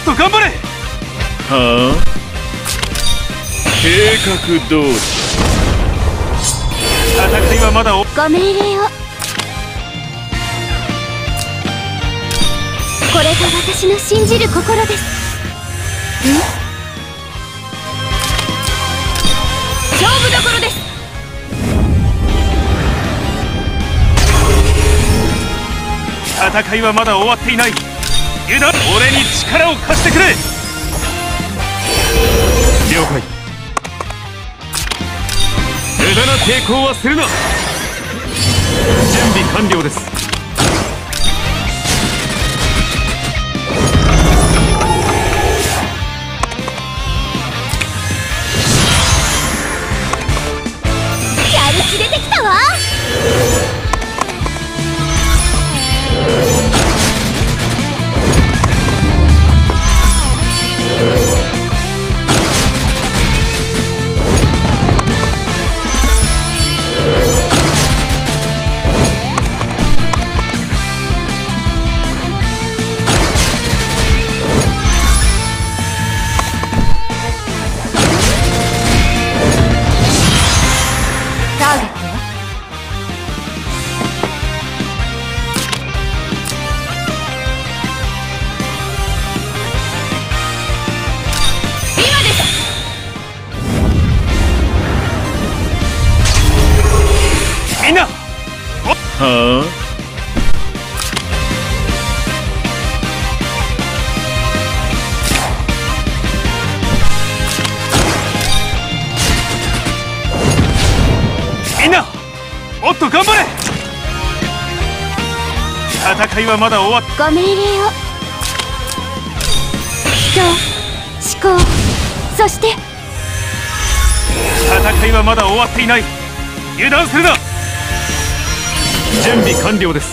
と頑張れ。 はあ、計画通り。 戦いはまだご命令を。これが私の信じる心です。勝負どころです。 戦いはまだ終わっていない。油断。俺に力を貸してくれ。 了解。無駄な抵抗はするな。準備完了です。 やる気出てきたわ。 みんな。 はみんな、もっと頑張れ。戦いはまだ終わっ。 ご命令を。人、思考、そして戦いはまだ終わっていない。油断するな。 準備完了です。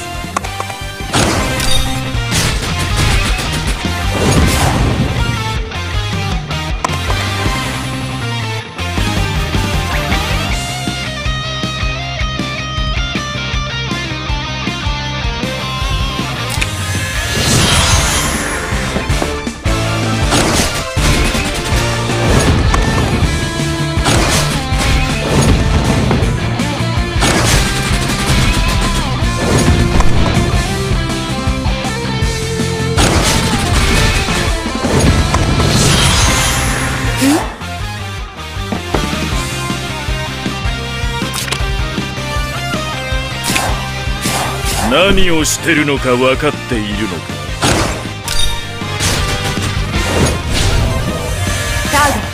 何をしてるのか分かっているのか。 ターゲッ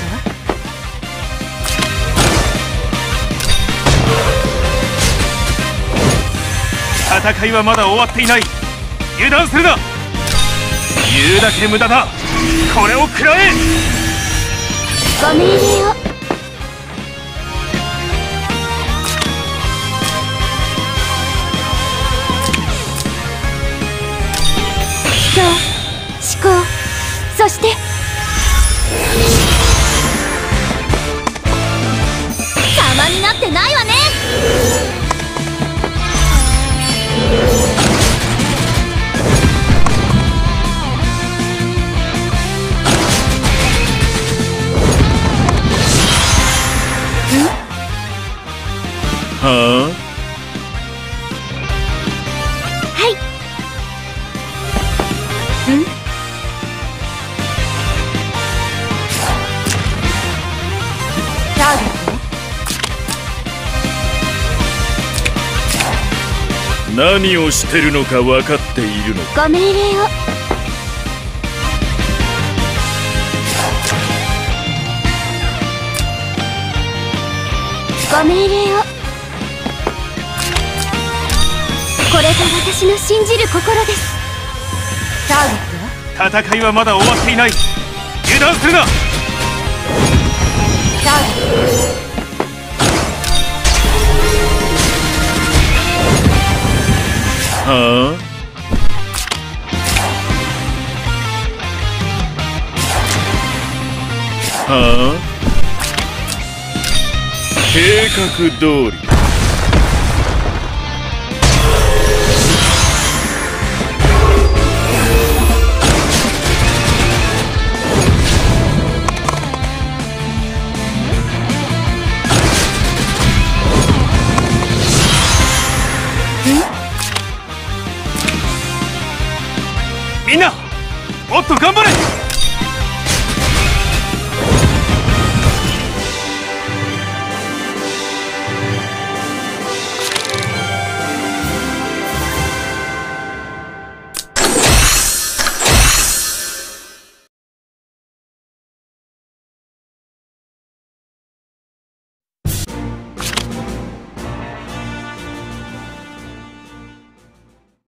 トは。 戦いはまだ終わっていない。油断するな。言うだけ無駄だ。これを食らえ。 ご命令を。人、思考、そして様になってないわね。 はあ、何をしてるのか分かっているのか。 ご命令を。ご命令を。これが私の信じる心です。ターゲットは。 戦いはまだ終わっていない。油断するな。 ターゲット。 はあ、はあ、計画通り。 みんなもっと頑張れ。